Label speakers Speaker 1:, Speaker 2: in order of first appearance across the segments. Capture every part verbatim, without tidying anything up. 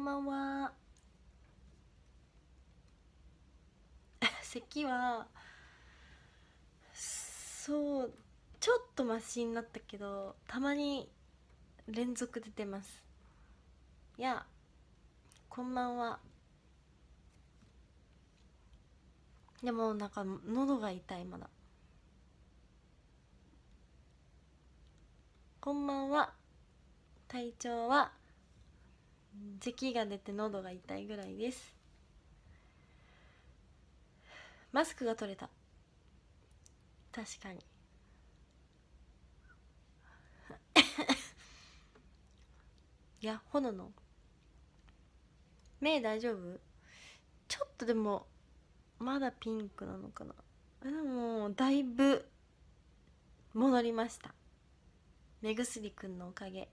Speaker 1: ばんは。咳はそうちょっとマシになったけど、たまに連続出てます。いや、こんばんは。でもなんか喉が痛い。まだこんばんは。体調は咳が出て喉が痛いぐらいです。マスクが取れた。確かに。いや、ほのの目大丈夫？ちょっとでもまだピンクなのかな。でもだいぶ戻りました。目薬くんのおかげ。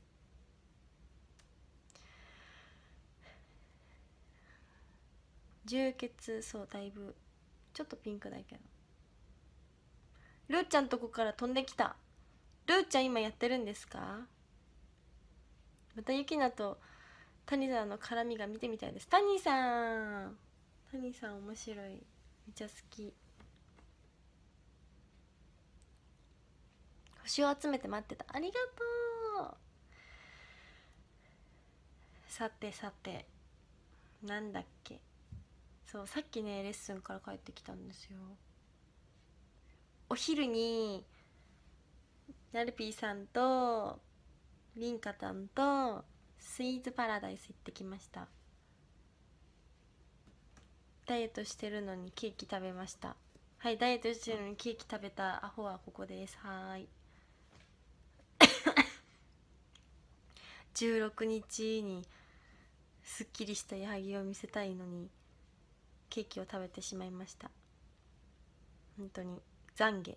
Speaker 1: 充血、そうだいぶちょっとピンクだけど。ルーちゃんとこから飛んできた。ルーちゃん今やってるんですか？またゆきなと谷さんの絡みが見てみたいです。谷さん谷さん面白い。めっちゃ好き。星を集めて待ってた。ありがとう。さてさて、なんだっけ。そうさっきねレッスンから帰ってきたんですよ。お昼にナルピーさんとリンカタンとスイーツパラダイス行ってきました。ダイエットしてるのにケーキ食べました。はい、ダイエットしてるのにケーキ食べたアホはここです。はーい。じゅうろくにちにすっきりした矢作を見せたいのにケーキを食べてしまいました。本当に懺悔。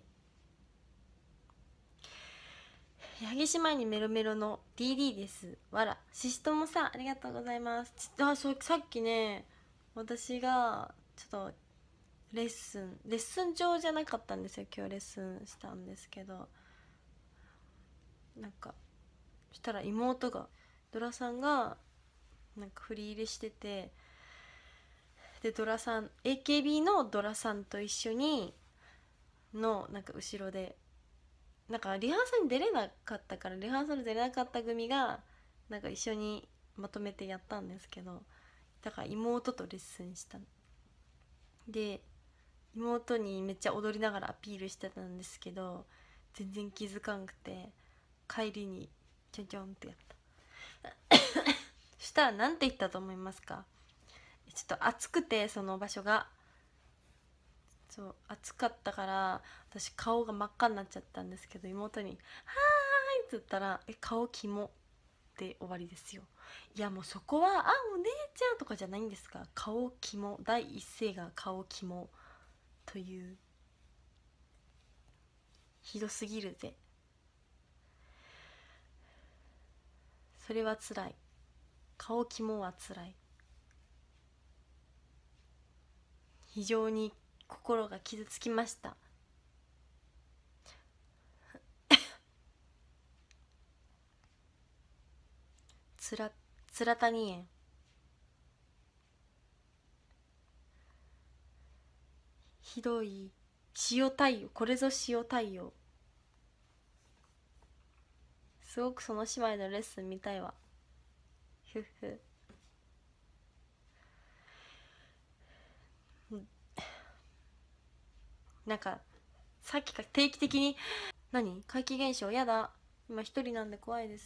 Speaker 1: 矢作姉妹にメロメロの ディーディー です。わらししともさん、ありがとうございます。あ、そうさっきね私がちょっとレッスンレッスン上じゃなかったんですよ。今日レッスンしたんですけど、なんかそしたら妹がドラさんがなんか振り入れしてて、でドラさん エーケービー のドラさんと一緒にのなんか後ろでなんかリハーサルに出れなかったから、リハーサル出れなかった組がなんか一緒にまとめてやったんですけど、だから妹とレッスンしたで、妹にめっちゃ踊りながらアピールしてたんですけど全然気づかんくて、帰りにちょんちょんってやったそしたらなんて言ったと思いますか？ちょっと暑くて、その場所がそう暑かったから私顔が真っ赤になっちゃったんですけど、妹に「はーい」って言ったら「え顔キモ」って終わりですよ。いやもうそこは「あお姉ちゃん」とかじゃないんですか。顔キモ、第一声が顔キモという、ひどすぎるぜ。それはつらい。顔キモはつらい。非常に心が傷つきました。つらつらたにえんひどい。塩対応、これぞ塩対応。すごくその姉妹のレッスン見たいわ。ふふ。なんかさっきから定期的に何怪奇現象やだ。今一人なんで怖いです。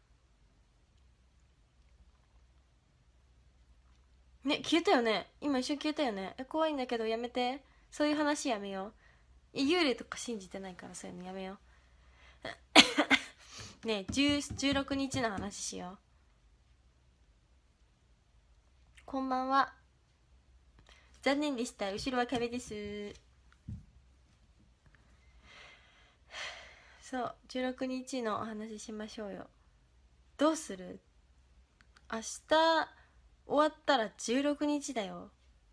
Speaker 1: ね、消えたよね。今一瞬消えたよね。え怖いんだけどやめて。そういう話やめよう。え幽霊とか信じてないから、そういうのやめようねえ。じゅうろくにちの話しよう。こんばんは。残念でした。後ろは壁です。そう、じゅうろくにちのお話ししましょうよ。どうする？明日終わったらじゅうろくにちだよ。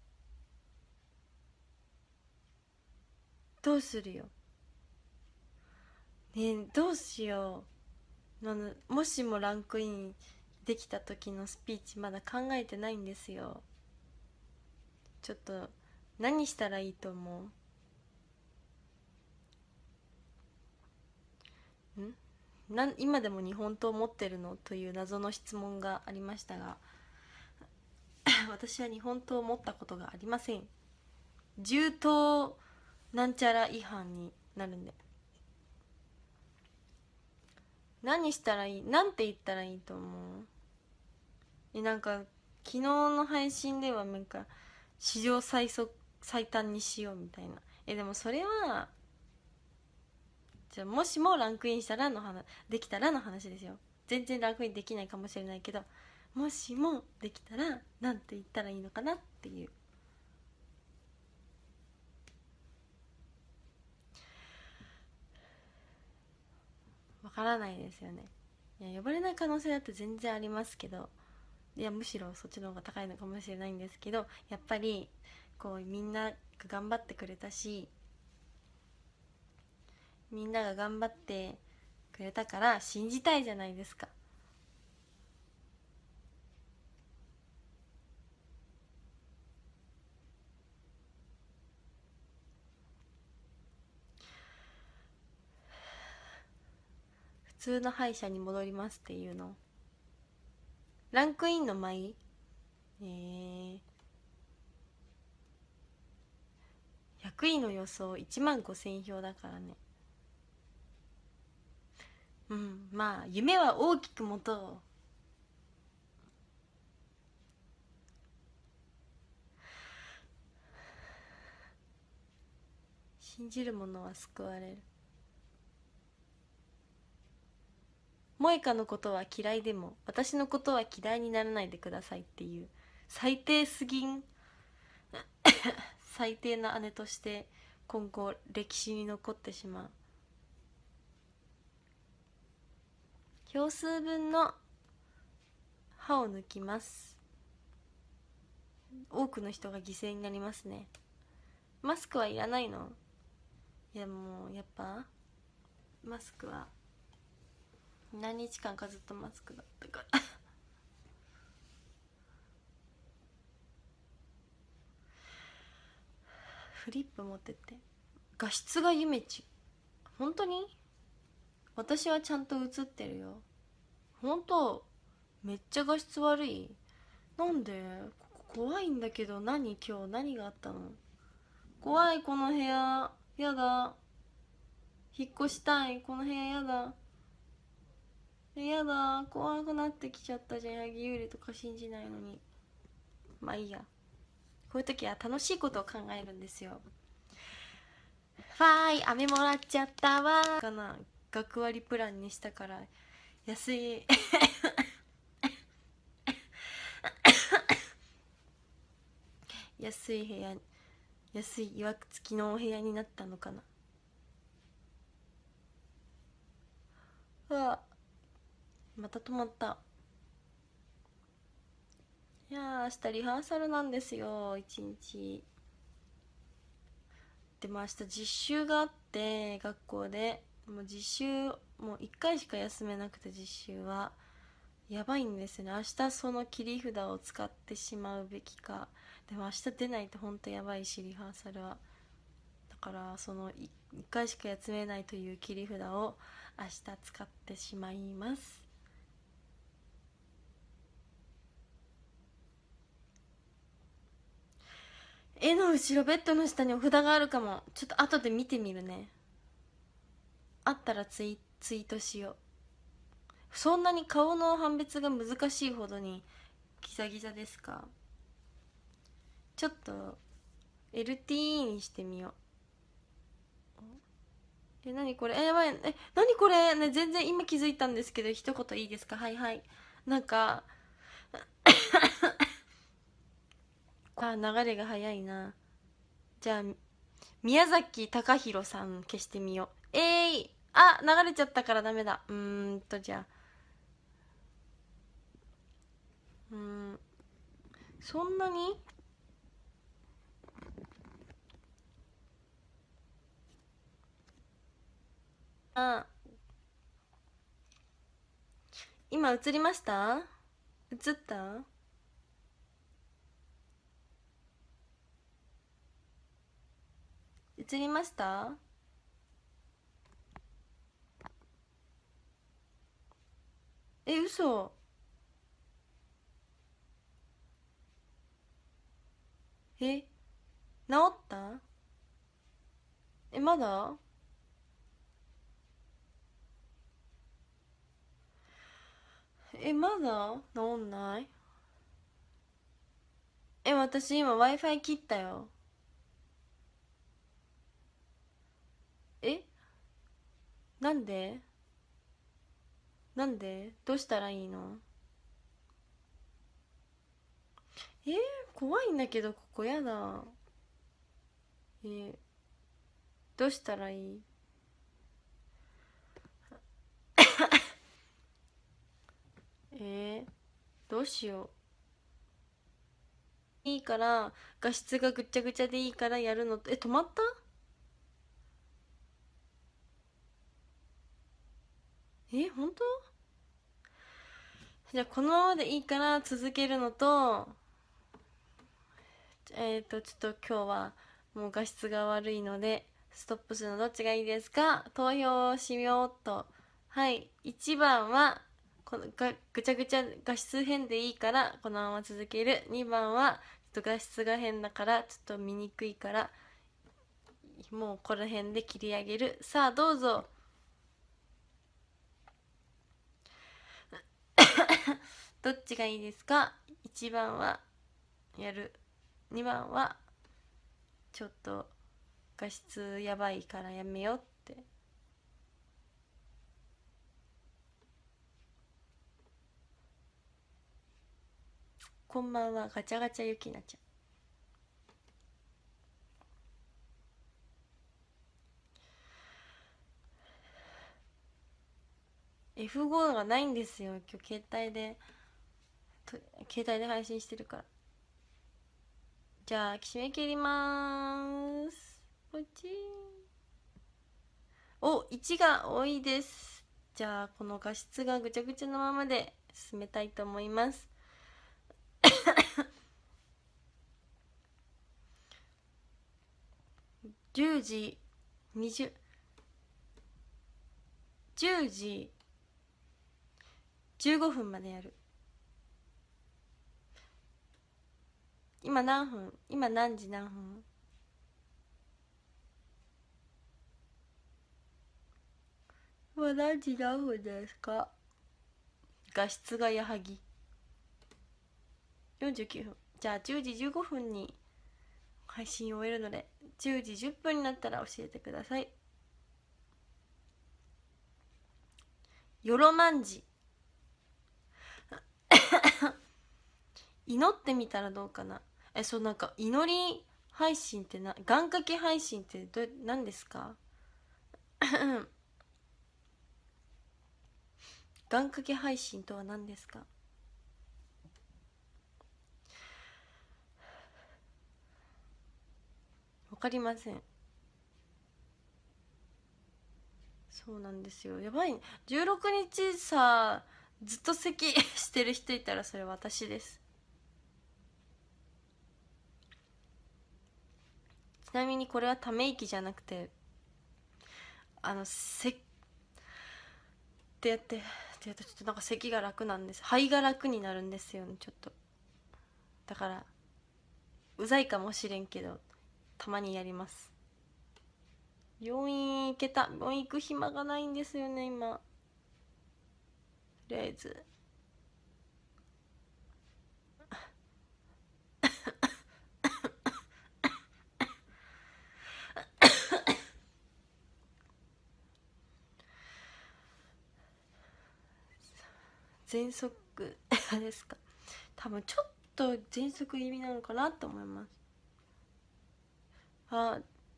Speaker 1: どうするよ。ねえどうしよう。あのもしもランクインできた時のスピーチまだ考えてないんですよ。ちょっと何したらいいと思うんなん今でも日本刀持ってるのという謎の質問がありましたが私は日本刀を持ったことがありません。銃刀なんちゃら違反になるんで。何したらいい、なんて言ったらいいと思う？えなんか昨日の配信ではなんか史上最速最短にしようみたいな。えでもそれはじゃあもしもランクインしたらの話、できたらの話ですよ。全然ランクインできないかもしれないけど、もしもできたらなんて言ったらいいのかなっていう。わからないですよね。いや呼ばれない可能性だって全然ありますけど、いやむしろそっちの方が高いのかもしれないんですけど、やっぱりこうみんなが頑張ってくれたし、みんなが頑張ってくれたから信じたいじゃないですか。普通の歯医者に戻りますっていうのランクインの舞。えー、ひゃくいの予想いちまんごせん票だからね。うんまあ夢は大きく持とう。信じる者は救われる。萌歌のことは嫌いでも私のことは嫌いにならないでくださいっていう最低すぎん最低な姉として今後歴史に残ってしまう。票数分の歯を抜きます。多くの人が犠牲になりますね。マスクはいらないの？いやもうやっぱマスクは何日間かずっとマスクだったからフリップ持ってって。画質がゆめち本当に？私はちゃんと映ってるよ。本当？めっちゃ画質悪い。なんで？ここ怖いんだけど。何今日何があったの？怖いこの部屋。やだ。引っ越したいこの部屋。やだやだ。怖くなってきちゃったじゃん。ヤギ幽霊とか信じないのに。まあいいや。こういう時は楽しいことを考えるんですよ。ファイ飴もらっちゃったわかな。学割プランにしたから安い安い部屋、安い曰く付きのお部屋になったのかな。うわまた止まった。いやー明日リハーサルなんですよ一日。でも明日実習があって学校でもう実習もういっかいしか休めなくて、実習はやばいんですね。明日その切り札を使ってしまうべきか。でも明日出ないとほんとやばいしリハーサルは。だからそのいっかいしか休めないという切り札を明日使ってしまいます。絵の後ろベッドの下にお札があるかも。ちょっと後で見てみるね。あったらツイツイートしよう。そんなに顔の判別が難しいほどにギザギザですか？ちょっと エルティー にしてみよう。え、なにこれ？え、やばい。え、なにこれね、全然今気づいたんですけど、一言いいですか？はいはい。なんか、あ、流れが早いな。じゃあ、宮崎貴弘さん消してみよう。えーい。あ、流れちゃったからダメだ。うーんと、じゃあ。うーん。そんなにあ、今映りました？ 映った？映りました？え、嘘。え、治った？え、まだ？え、まだ治んない？え、私今 Wi-Fi 切ったよ。え、なんで？なんで？どうしたらいいの？えー、怖いんだけど、ここやだ。えー、どうしたらいい？えー、どうしよう。いいから、画質がぐちゃぐちゃでいいからやるのと、え、止まった？え、本当？じゃあこのままでいいから続けるのと、えっ、ー、と、ちょっと今日はもう画質が悪いので、ストップするのどっちがいいですか？投票しようっと。はい。いちばんは、このがぐちゃぐちゃ画質変でいいからこのまま続ける。にばんは、ちょっと画質が変だからちょっと見にくいから、もうこの辺で切り上げる。さあ、どうぞ。どっちがいいですか？ いち 番はやる。にばんはちょっと画質やばいからやめようって。こんばんは、ガチャガチャゆきなちゃん。エフファイブ がないんですよ、今日携帯で携帯で配信してるから。じゃあ締め切りまーす。ポチー。お、いちが多いです。じゃあこの画質がぐちゃぐちゃのままで進めたいと思います。じゅうじにじゅう、じゅうじじゅうごふんまでやる。今何分？今何時何分？今何時何分ですか？画質がやはぎよんじゅうきゅうふん。じゃあじゅうじじゅうごふんに配信を終えるので、じゅうじじゅっぷんになったら教えてください。よろまんじ祈ってみたらどうかな。え、そう、なんか祈り配信ってな、願掛け配信ってど何ですか？願掛け配信とは何ですか？わかりません。そうなんですよ、やばい。じゅうろくにちさ、ずっと咳してる人いたらそれ私です。ちなみにこれはため息じゃなくて、あのせってやってってやるとちょっとなんか咳が楽なんです。肺が楽になるんですよね、ちょっと。だからうざいかもしれんけど、たまにやります。病院行けた。病院行く暇がないんですよね今。とりあえず喘息ですか？多分ちょっと喘息気味なのかなと思います。あ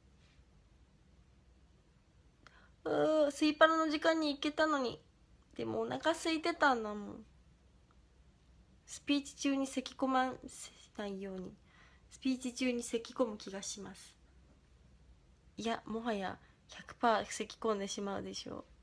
Speaker 1: うースイパラの時間に行けたのに。でもお腹空いてたんだもん。スピーチ中に咳込まないように。スピーチ中に咳込む気がします。いや、もはや ひゃくパーセント 咳込んでしまうでしょう。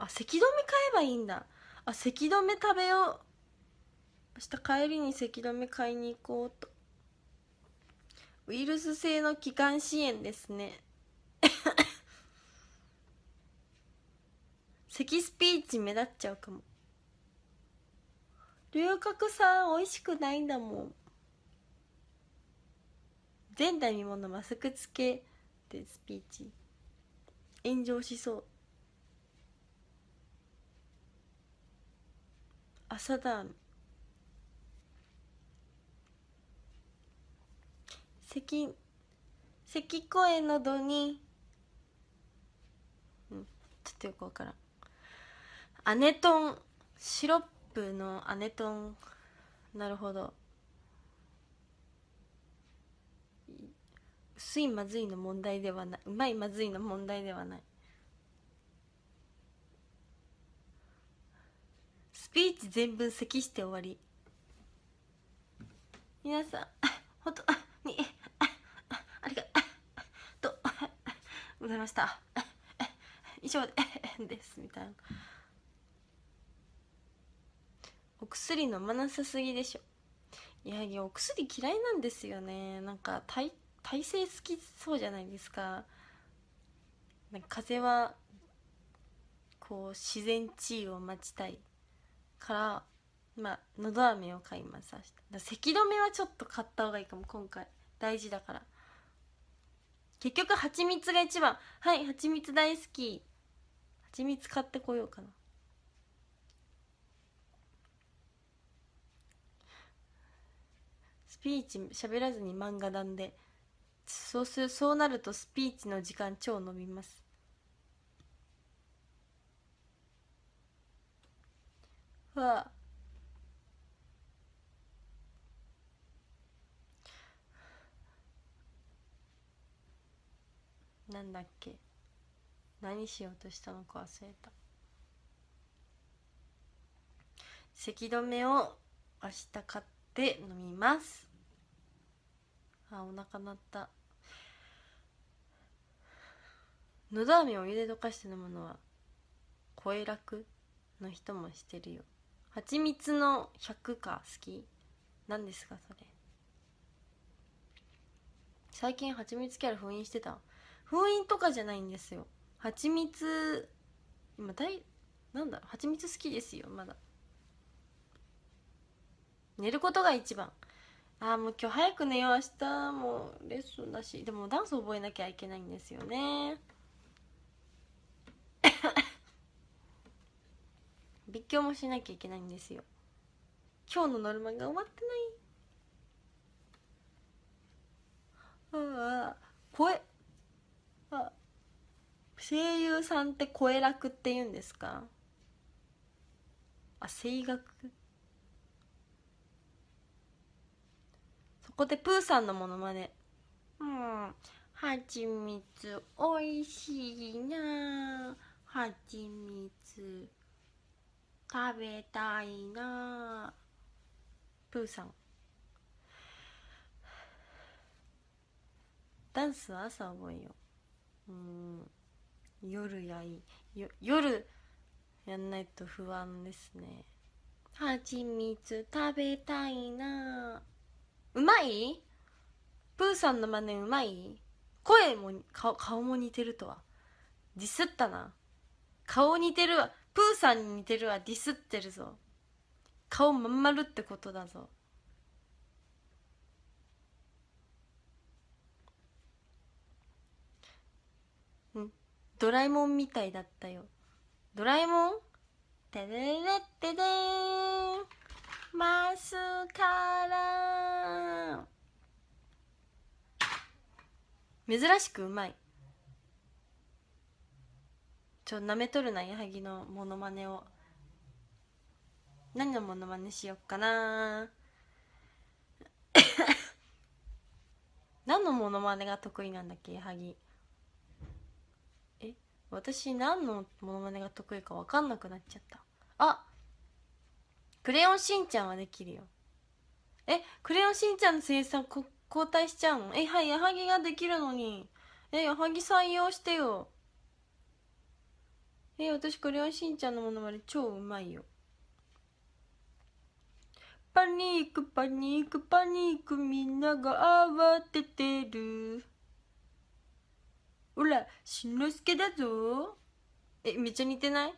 Speaker 1: あ、咳止め買えばいいんだ。あ、咳止め食べよう。明日帰りに咳止め買いに行こうと。ウイルス性の気管支炎ですね。咳スピーチ目立っちゃうかも。龍角さん美味しくないんだもん。前代未聞のマスクつけでスピーチ炎上しそう。朝だ。咳咳声喉に、うん、ちょっとよくわからん。アネトン、シロップのアネトン。なるほど。薄いまずいの問題ではない、うまいまずいの問題ではない。スピーチ全文咳して終わり。皆さん本当にありがとうございました。以上ですみたいな。お薬飲まなさすぎでしょ。いやいや、お薬嫌いなんですよね。なんか体体勢好きそうじゃないですか。なんか風邪はこう自然治癒を待ちたいから、まあのど飴を買います。明日だ咳止めはちょっと買った方がいいかも。今回大事だから。結局蜂蜜が一番。はい、蜂蜜大好き。蜂蜜買ってこようかな。スピーチ喋らずに漫画談で、そうするそうなるとスピーチの時間超伸びます。わあ、なんだっけ、何しようとしたのか忘れた。咳止めを明日買って飲みます。あ、お腹鳴った。のど飴をお湯で溶かして飲むのは声楽の人もしてるよ。蜂蜜のひゃくか好きなんですかそれ。最近蜂蜜キャラ封印してた。封印とかじゃないんですよ。蜂蜜今大なんだろう、蜂蜜好きですよ。まだ寝ることが一番。あーもう今日早く寝よう。明日もレッスンだし。でもダンス覚えなきゃいけないんですよね。勉強もしなきゃいけないんですよ。今日のノルマが終わってない。ああ、声あ声優さんって声楽って言うんですか。あ、声楽。そこでプーさんのモノマネ。うん、はちみつおいしいな。はちみつ食べたいな。プーさん。ダンスは朝覚えよう。うん、夜やいいよ。夜やんないと不安ですね。はちみつ食べたいな。うまい？プーさんの真似うまい？声も顔、顔も似てるとは。ディスったな。顔似てるわ。プーさんに似てるわ。ディスってるぞ。顔まん丸ってことだぞ。んドラえもんみたいだったよ。ドラえもん？てれれってでーん。マスカラ。珍しくうまい。ちょ、舐めとるな、矢作のモノマネを。何のモノマネしよっかな。何のモノマネが得意なんだっけ、矢作。え、私何のモノマネが得意か分かんなくなっちゃった。あ、クレヨンしんちゃんはできるよ。え、クレヨンしんちゃんの声優さんこ交代しちゃうの？え、はい、矢作ができるのに。え、矢作採用してよ。 えー、私クレヨンしんちゃんのものまね超うまいよ。パニックパニックパニック、みんなが慌ててる。ほらしんのすけだぞ。え、めっちゃ似てない？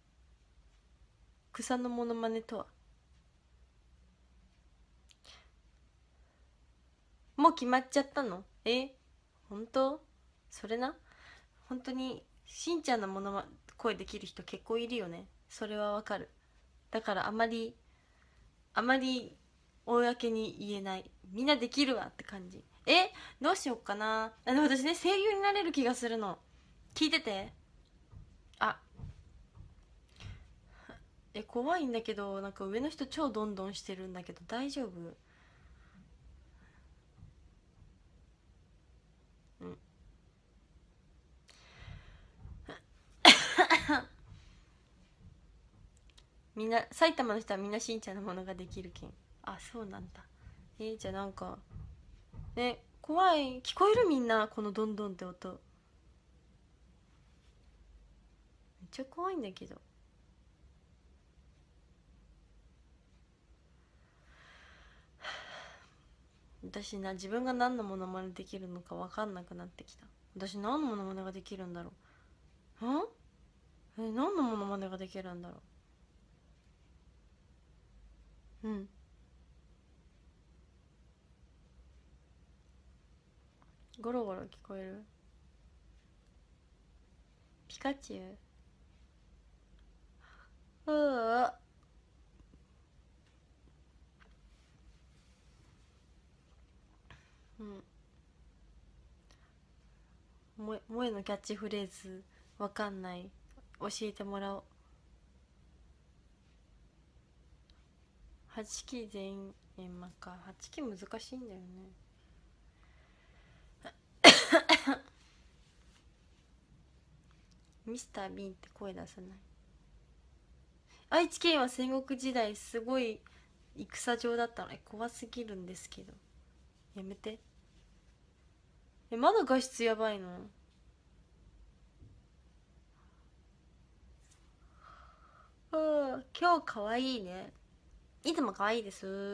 Speaker 1: 草のモノマネとは。もう決まっちゃったの？え、本当？それな、本当にしんちゃんのものま声できる人結構いるよね。それはわかる。だからあまりあまり公に言えない。みんなできるわって感じ。え、どうしよっかな。あ、でも私ね、声優になれる気がするの。聞いてて。あ、え、怖いんだけど、なんか上の人超どんどんしてるんだけど大丈夫？うん。みんな埼玉の人はみんなしんちゃんのものができるけん。あ、そうなんだ。えー、じゃあなんかね、怖い。聞こえる？みんなこのどんどんって音めっちゃ怖いんだけど。私な、自分が何のモノマネできるのか分かんなくなってきた。私何のモノマネができるんだろう。んえ、何のモノマネができるんだろう。うん。ゴロゴロ聞こえる？ピカチュウ？うわ、うん。萌え萌えのキャッチフレーズわかんない。教えてもらおう。はちき全員円満か。はちき難しいんだよね。ミスター・ビーンって声出さない？愛知県は戦国時代すごい戦場だったの。え、怖すぎるんですけど。やめて。え、まだ画質やばいの？うん、今日かわいいね。いつもかわいいです。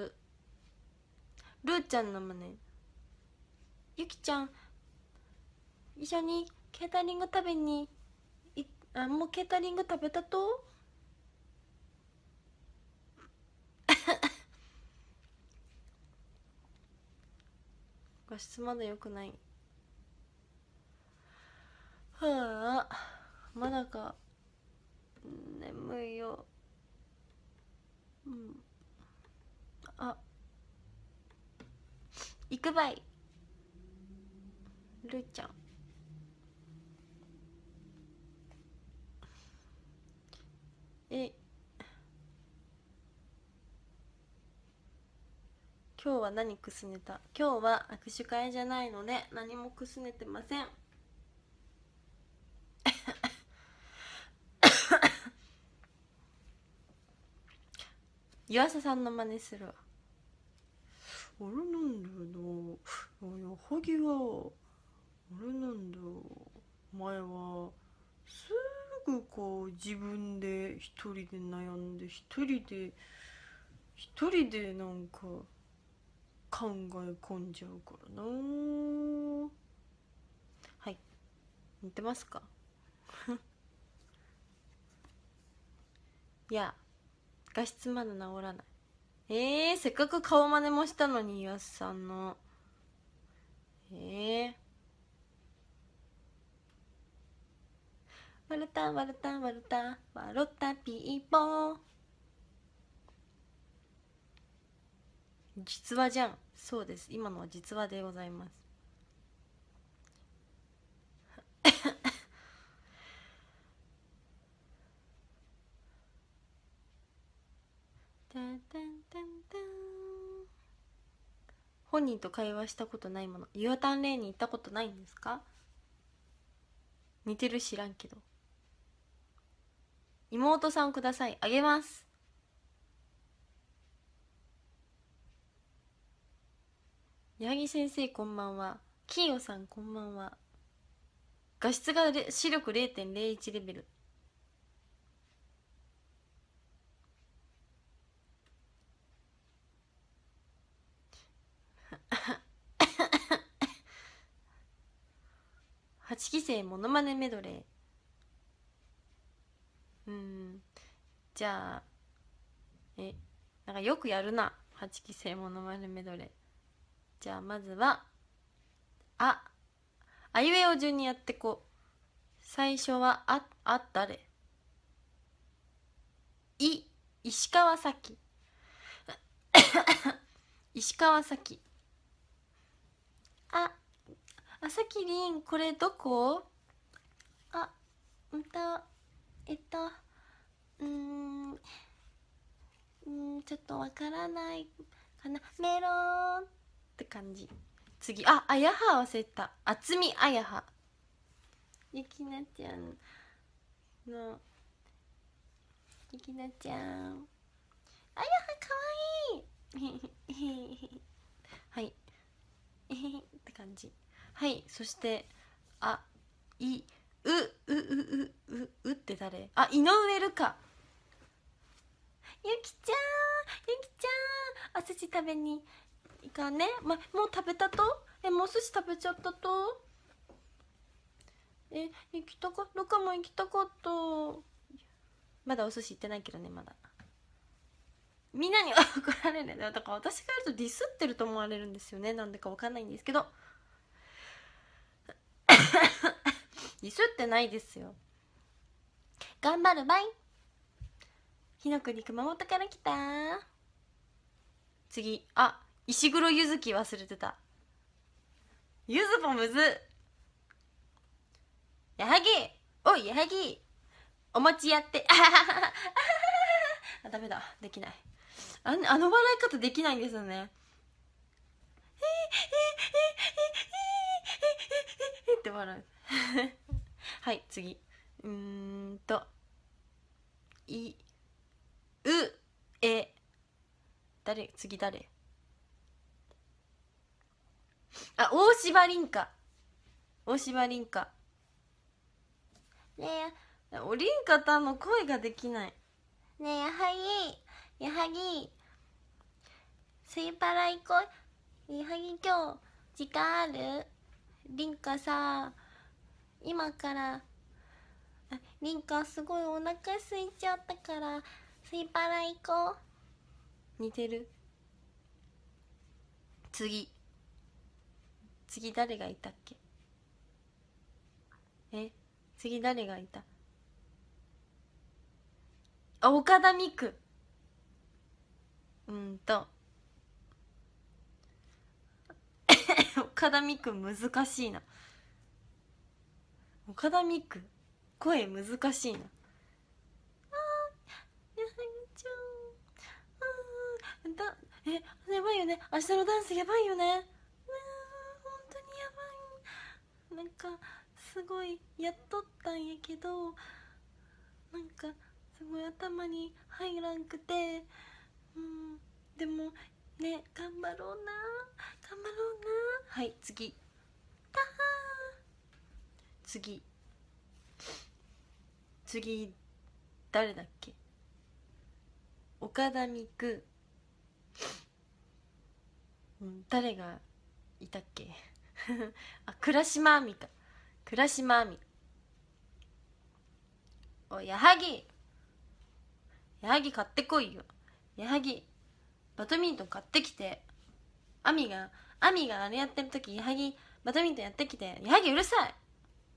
Speaker 1: ルーちゃんのマネ。ゆきちゃん、一緒にケータリング食べにい、あ、もうケータリング食べたと？画質まだ良くない。はあ、まだか。眠いよ。うん。あ、行くばい。ルーちゃん。え、今日は何くすねた？今日は握手会じゃないので何もくすねてません。湯浅さんの真似するわ。あれなんだよな、矢作はあれなんだよ、前はすぐこう自分で一人で悩んで一人で一人でなんか考え込んじゃうからな。はい、似てますか？いや、画質まだ治らない。えー、せっかく顔真似もしたのに、やすさんの。えー、わるたわるたわるたわろたピーポー。実話じゃん。そうです、今のは実話でございます。タンタンタンタン。本人と会話したことないもの。ユアタンレーンに行ったことないんですか？似てる？知らんけど。妹さんください。あげます。矢作先生こんばんは。キーヨさんこんばんは。画質が視力 れいてんれいいち レベル。 はちきせいモノマネメドレー。うん、じゃあえなんかよくやるな、はちきせいモノマネメドレー。じゃあまずはああいうえお順にやってこう。最初はああ誰、い石川崎石川崎。ああさきりん、これどこ？あうんとえっとうーんうんちょっとわからないかな。メロンって感じ。次、ああやは忘れた。あつみあやは。ゆきなちゃんのゆきなちゃん、あやはかわいいはいって感じ。はい、そしてあいううううううって誰？あ、井上るか。ゆきちゃんゆきちゃん、お寿司食べに行かね。ま、もう食べたと？え、もう寿司食べちゃったと？え、行きたかルカも行きたかった。まだお寿司行ってないけどね。まだみんなに怒られるね。だから私がやるとディスってると思われるんですよね。なんでかわかんないんですけどディスってないですよ。頑張るばい。火の国熊本から来た。次、あ石黒ゆずき忘れてた。ゆずぽむず。やはぎ、おいやはぎ、お餅やってあはははあ、ダメだ、できない。あ, あの笑い方できないんですよね。って笑うはい次、うーんというえ誰、次誰？あ、大柴凛香。大柴凛香ねえ、おりんかたの声ができない。ねえ、やはぎやはぎスイパラ行こう。やはぎ今日時間ある？りんかさ、今からりんかすごいお腹空いちゃったからスイパラ行こう。似てる。次次誰がいたっけ？え次誰がいた？あ、岡田美久。うんと岡田美久難しいな。岡田美久声難しいな。あー、やはぎちゃん、あーだえやばいよね、明日のダンスやばいよね。うわー、本当にやばい。なんかすごいやっとったんやけど、なんかすごい頭に入らんくて、うん、でもね、頑張ろうな頑張ろうな。はい次、たはー、次次誰だっけ？岡田美久、うん、誰がいたっけあ、倉島亜美か。倉島亜美。おい、矢作矢作買ってこいよ。矢作バドミントン買ってきて。亜美が亜美があれやってる時、矢作バドミントンやってきて。矢作うるさい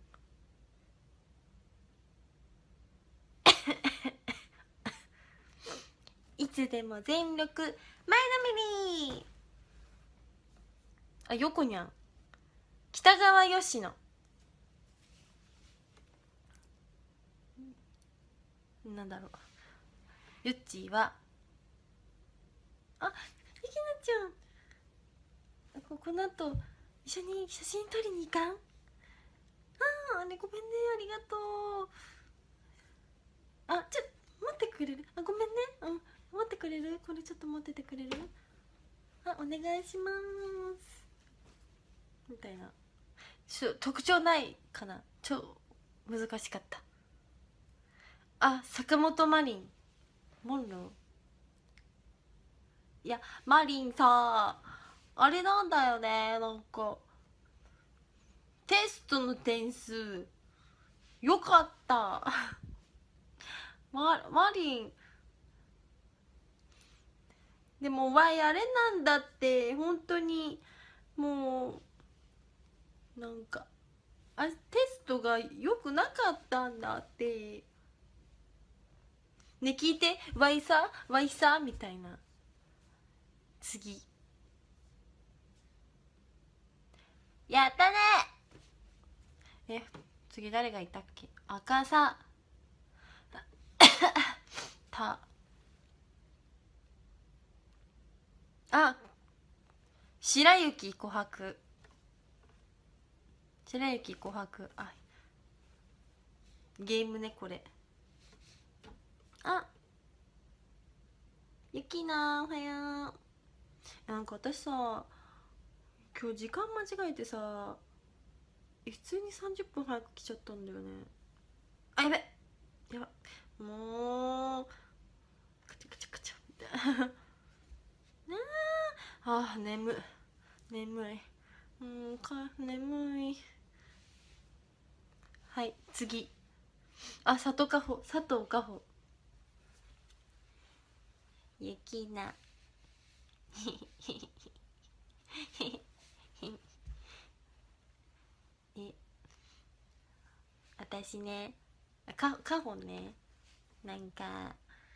Speaker 1: いつでも全力前のめり。あ、横にゃん北川佳乃。なんだろう、ゆっちーはあ、ゆきなちゃん、ここの後一緒に写真撮りに行かん？あー、あれごめんね、ありがとう。あ、ちょ待ってくれる？あ、ごめんね。うん、待ってくれる？これちょっと持っててくれる？あ、お願いしますみたいな。ちょ特徴ないかな、超難しかった。あ、坂本マリンモンロー。いや、マリンさ、あれなんだよね、なんかテストの点数よかったわわりんでもわいあれなんだって、本当にもうなんかあテストが良くなかったんだって。ね聞いて、わいさわいさみたいな。次やったね。え次誰がいたっけ。赤さたあ白雪琥珀白雪琥珀あゲームねこれ。あゆきなおはよう。なんか私さ今日時間間違えてさ普通にさんじゅっぷん早く来ちゃったんだよね。あやべやばもうカチャカチャカチャみたいなあー眠眠いうんか眠い。はい次あ佐藤かほ佐藤かほゆきなえ私ねかかほねなんか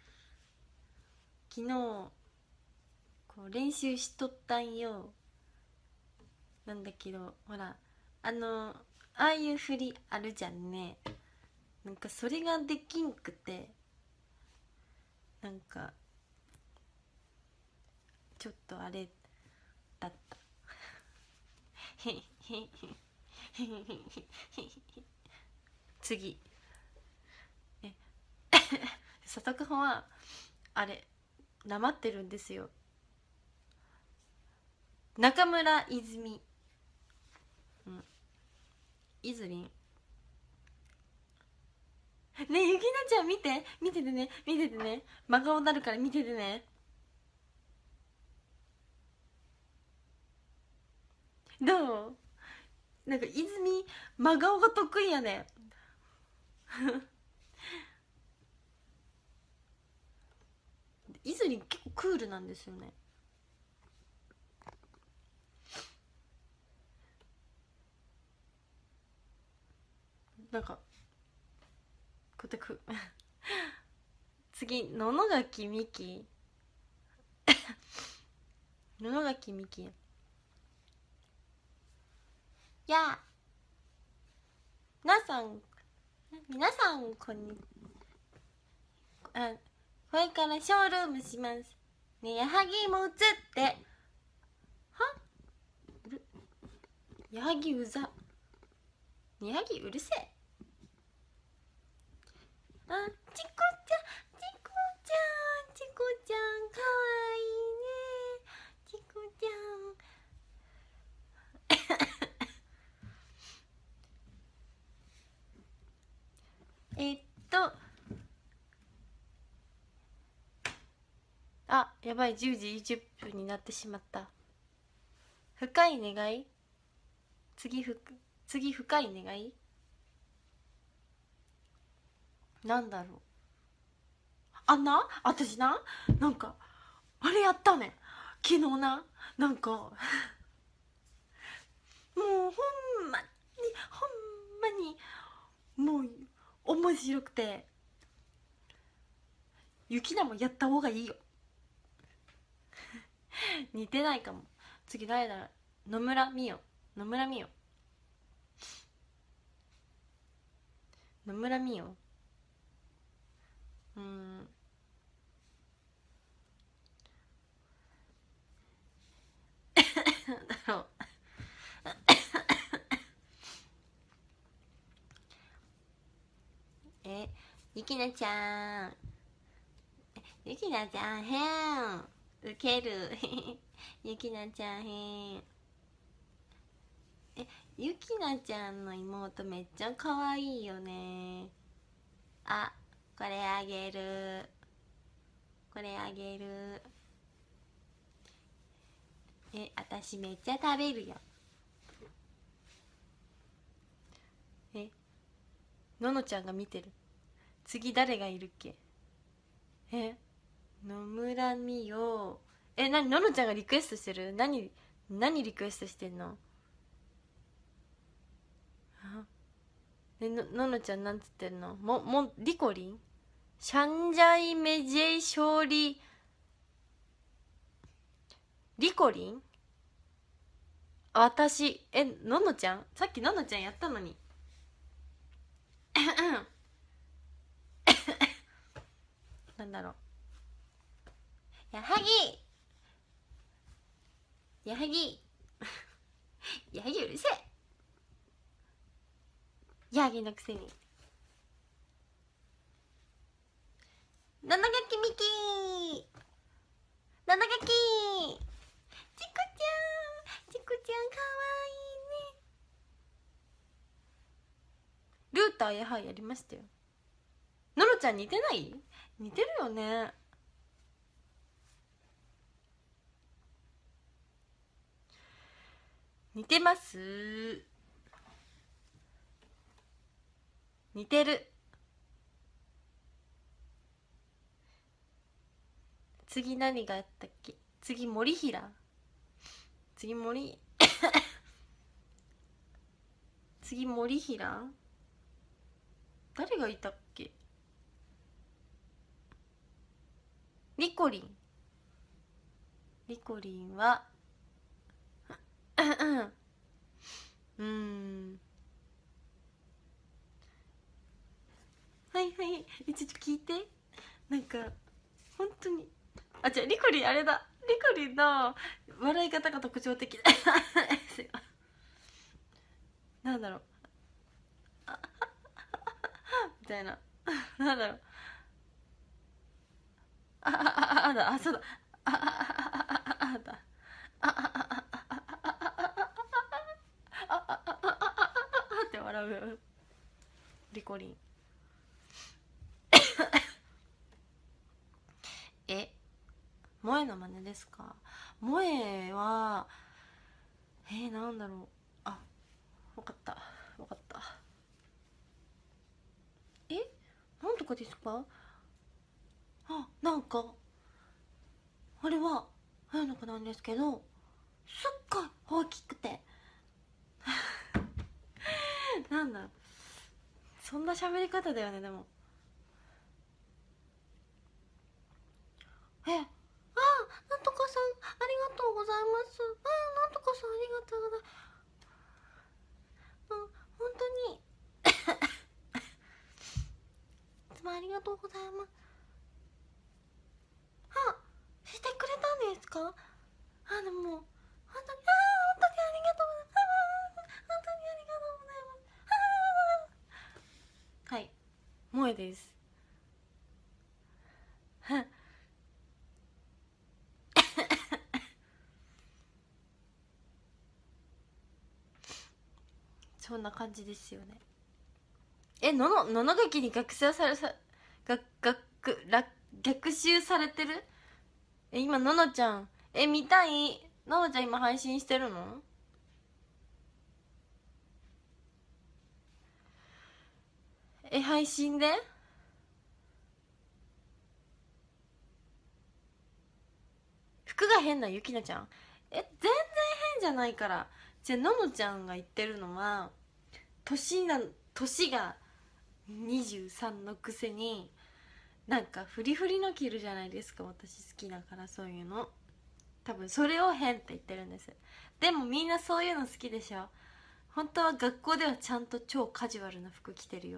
Speaker 1: 昨日こう練習しとったんよ。なんだけどほらあのああいう振りあるじゃんね。なんかそれができんくてなんかちょっとあれだった次え佐藤君はあれなまってるんですよ。中村泉うんいずりんねえゆきなちゃん見て見ててね見ててね真顔になるから見ててね。どうなんか泉真顔が得意やねいずりん結構クールなんですよね。なんかこうやってく次野々垣美希野々垣美希やあ皆さん皆さんこんにあこれからショールームしますね。矢作も映ってはうる矢作うざ矢作うるせえ。あちこちゃんちこちゃんちこちゃんかわいいねちこちゃんえっとあやばいじゅうじじゅっぷんになってしまった。深い願い次ふ次深い願いなんだろう。あんな私ななんかあれやったね昨日な。なんかもうほんまにほんまにもう面白くてゆきなもやった方がいいよ似てないかも。次誰だろう。野村美代野村美代野村美代うんなんだろうえゆきなちゃんゆきなちゃん変ウケるゆきなちゃん変えゆきなちゃんの妹めっちゃ可愛いよね。あこれあげるこれあげるえ私めっちゃ食べるよ。 え、ののちゃんが見てる。次誰がいるっけ？え、野村美代。え、なに、ののちゃんがリクエストしてる？何何リクエストしてんの？あえ、のののちゃんなんつってんの？ももリコリンシャンジャイメジェイ勝利リコリン。あ、私。え、ののちゃんさっきののちゃんやったのに。なんだろう。やはぎやはぎやはぎうるせえ。やはぎのくせに。なながきみきなながきちこちゃんちこちゃんかわいいね。ルーターやはりやりましたよ。ののちゃん似てない？似てるよね。似てます。似てる。次何があったっけ？次森平。次森次森平。誰がいたっけ？リコリン。リコリンはうーん、はいはい、ちょっと聞いて。なんか本当に、あ、じゃあリコリンあれだ。リコリンの笑い方が特徴的なんだろうみたいな。なんだろう。ああああだ、あ、そうだ。あああああだ。あああああって笑うリコリン。え、萌えの真似ですか？萌えは、えー、なんだろう。あ、わかった。わかった。え、なんとかですか？あ、なんか、あれは、あやの子なんですけど、すっごい大きくて。なんだ、そんな喋り方だよね、でも。え、ああ、なんとかさん、ありがとうございます。ああ、なんとかさん、ありがとうございます。うん、本当に。いつもありがとうございます。あ、してくれたんですか？あ、でも、本当に、ああ、本当にありがとうございます。ああ、本当にありがとうございます。ああ、はい、萌えです。そんな感じですよね。え、のの、ののがきに学習されさ、が、学、ら、逆襲されてる？え、今、ののちゃん、え、見たい？ののちゃん今配信してるの？え、配信で？服が変なゆきなちゃん？え、全然変じゃないから。じゃあ、ののちゃんが言ってるのは、年な、年がにじゅうさんのくせに、なんかフリフリの着るじゃないですか。私好きだからそういうの。多分それを変って言ってるんです。でもみんなそういうの好きでしょ。本当は学校ではちゃんと超カジュアルな服着てるよ。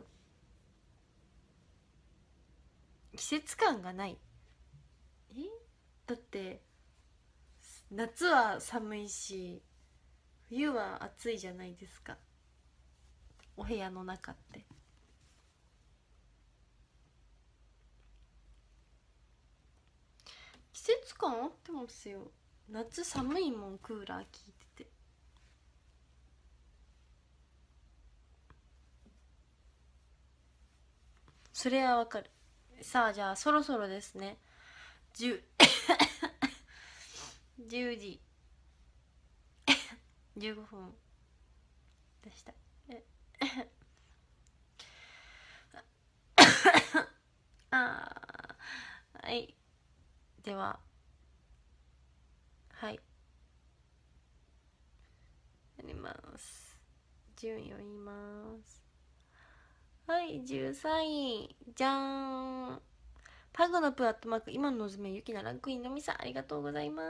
Speaker 1: 季節感がない。え、だって夏は寒いし冬は暑いじゃないですか、お部屋の中って。季節感あってますよ。夏寒いもん、クーラー効いてて。それはわかる。さあ、じゃあそろそろですね。じゅう じゅうじじゅうごふんでした。えでははいやります。順位を言います。はい、じゅうさんいじゃーん、パグのプアットマーク今のずめゆきなランクインのみさん、ありがとうございます。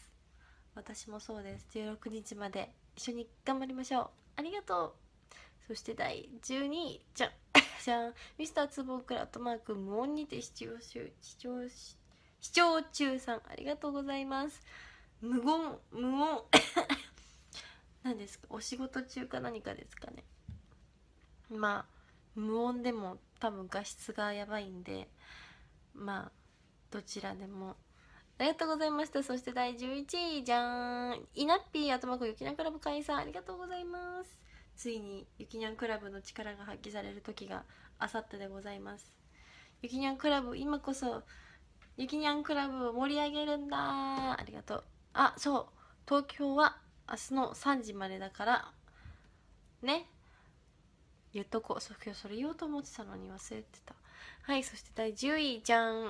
Speaker 1: 私もそうです。じゅうろくにちまで一緒に頑張りましょう。ありがとう。そしてだいじゅうにいじゃんじゃん、ミスターツボークラットマーク無音にて視聴視聴視聴中さん、ありがとうございます。無言無音何ですか、お仕事中か何かですかね。まあ無音でも多分画質がやばいんで、まあどちらでもありがとうございました。そしてだいじゅういちいじゃーん、イナッピー頭子ゆきにゃんクラブ会員さん、ありがとうございます。ついにゆきにゃんクラブの力が発揮される時があさってでございます。ゆきにゃんクラブ、今こそゆきにゃんクラブを盛り上げるんだ、ありがとう。あ、そう、東京は明日のさんじまでだからね、言っとこう。そそれ言おうと思ってたのに忘れてた。はい、そしてだいじゅういじゃん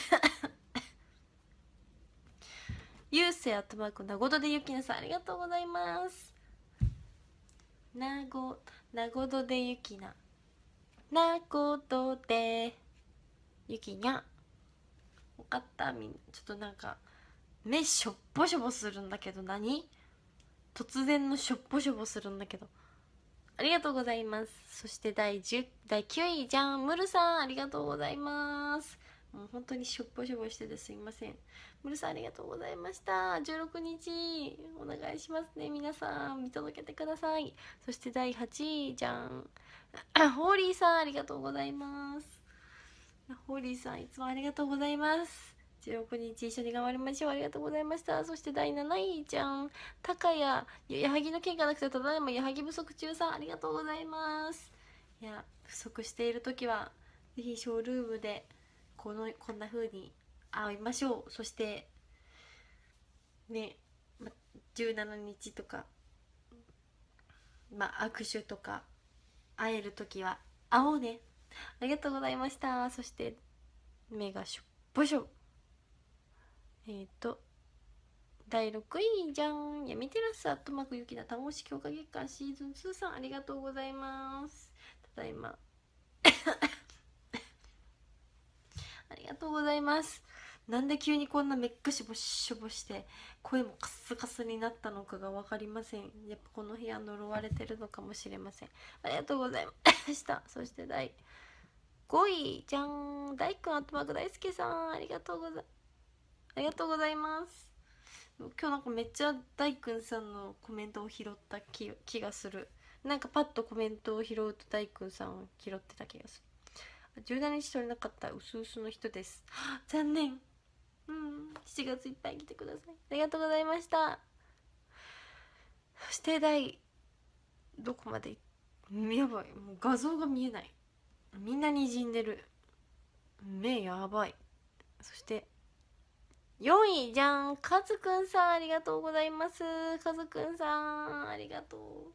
Speaker 1: ゆうせいアットマークなごどでゆきなさん、ありがとうございます。なごなごどでゆきななごどでゆきにゃん、分かった。みんなちょっとなんか目しょっぽしょぼするんだけど、何突然のしょっぽしょぼするんだけど、ありがとうございます。そしてだいじゅうだいきゅういじゃん、ムルさん、ありがとうございます。もう本当にしょっぽしょぼしててすいません。ムルさん、ありがとうございました。じゅうろくにちお願いしますね、皆さん見届けてください。そしてだいはちいじゃんホーリーさん、ありがとうございます。ホーリーさん、いつもありがとうございます。じゅうろくにち一緒に頑張りましょう。ありがとうございました。そしてだいなないじゃん、高谷矢作の件がなくてただいま矢作不足中さん、ありがとうございます。いや、不足している時はぜひショールームでこのこんな風に会いましょう。そしてね、ま、じゅうしちにちとか、まあ、握手とか会える時は会おうね。ありがとうございました。そして目がしょっぽしょ、えっ、ー、とだいろくいじゃん、やみテラスアットマークゆきな単語式強化月間シーズンツーさん、ありがとうございます。ただいまありがとうございます。なんで急にこんなめっかしぼしょぼして声もカスカスになったのかが分かりません。やっぱこの部屋呪われてるのかもしれません。ありがとうございました。そしてだいごいじゃん、大君アットマーク大輔さん、ありがとうございありがとうございます。今日なんかめっちゃ大君さんのコメントを拾った気気がする。なんかパッとコメントを拾うと大君さんを拾ってた気がする。じゅうしちにち取れなかったうすうすの人です。残念。うん、しちがついっぱい来てください。ありがとうございました。そして第どこまで、やばい、もう画像が見えない。みんなにじんでる。目やばい。そしてよんいじゃん、カズくんさん、ありがとうございます。カズくんさん、ありがと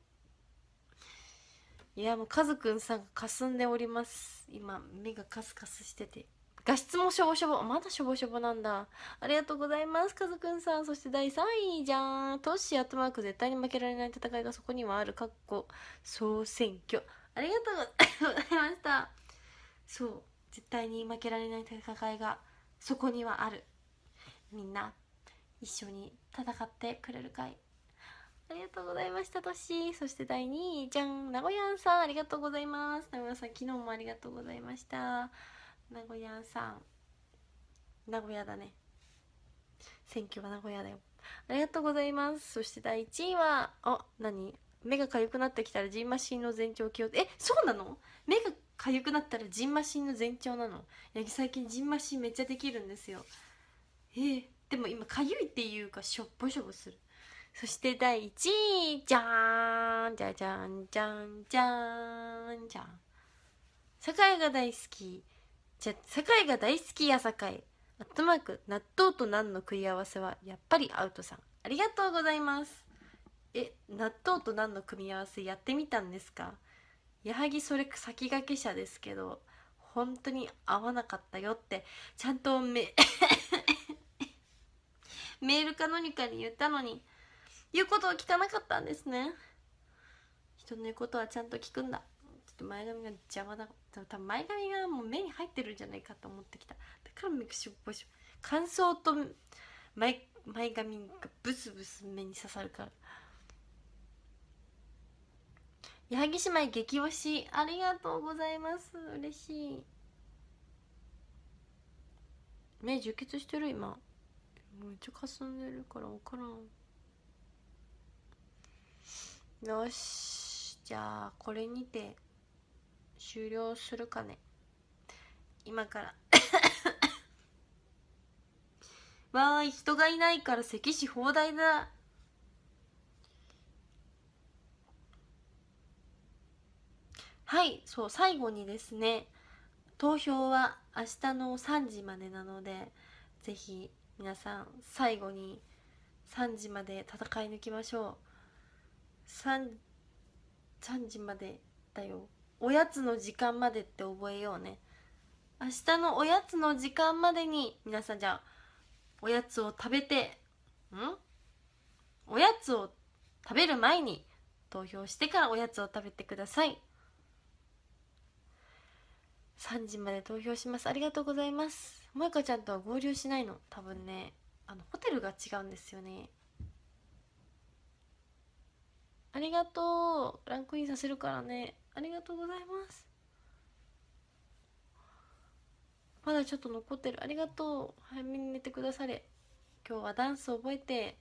Speaker 1: う。いや、もうカズくんさんが霞んでおります。今目がカスカスしてて、画質もしょぼしょぼ。まだしょぼしょぼなんだ。ありがとうございます、カズくんさん。そしてだいさんいじゃん、トッシーアットマーク絶対に負けられない戦いがそこにはある、かっこ総選挙、ありがとうございました。そう、絶対に負けられない戦いがそこにはある。みんな一緒に戦ってくれるかい。ありがとうございました、トッシー。そしてだいにいじゃん、名古屋さん、ありがとうございます。名古屋さん、昨日もありがとうございました。名古屋さん、名古屋だね、選挙は名古屋だよ。ありがとうございます。そしてだいいちいは、あ、何、目が痒くなってきたらジンマシンの前兆気を、え、そうなの？目が痒くなったらジンマシンの前兆なの？いや、最近ジンマシンめっちゃできるんですよ。えー、でも今かゆいっていうかしょっぽしょぼする。そしてだいいちいじゃーん、じゃじゃんじゃんじゃーんじゃん、酒井が大好き、じゃ酒井が大好きや酒井アットマーク納豆とナンの組み合わせはやっぱりアウトさん、ありがとうございます。え、納豆とナンの組み合わせやってみたんですか？矢作それ先駆け者ですけど本当に合わなかったよってちゃんとめメールか何かに言ったのに言うことを聞かなかったんですね。人の言うことはちゃんと聞くんだ。ちょっと前髪が邪魔だ。多分前髪がもう目に入ってるんじゃないかと思ってきた。だからメクシボシ乾燥と前前髪がブスブス目に刺さるから。矢作姉妹激推しありがとうございます。嬉しい。目充血してる今。めっちゃかすんでるから分からん。よし、じゃあこれにて終了するかね。今からわーい、人がいないから咳し放題だ。はい、そう、最後にですね、投票は明日のさんじまでなので、ぜひ皆さん最後にさんじまで戦い抜きましょう。 3, さんじまでだよ。おやつの時間までって覚えようね。明日のおやつの時間までに皆さん、じゃあおやつを食べてんおやつを食べる前に投票してからおやつを食べてください。さんじまで投票します。ありがとうございます。萌香ちゃんとは合流しないの。多分ね、あのホテルが違うんですよね。ありがとう。ランクインさせるからね。ありがとうございます。まだちょっと残ってる。ありがとう。早めに寝てくだされ。今日はダンス覚えて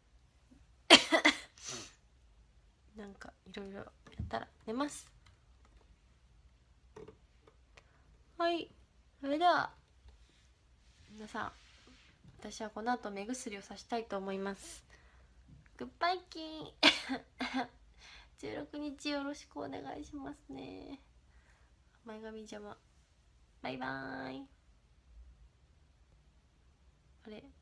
Speaker 1: なんかいろいろやったら寝ます。はい、それでは皆さん、私はこの後目薬をさしたいと思います。グッバイキンじゅうろくにちよろしくお願いしますね。前髪邪魔。バイバーイ。あれ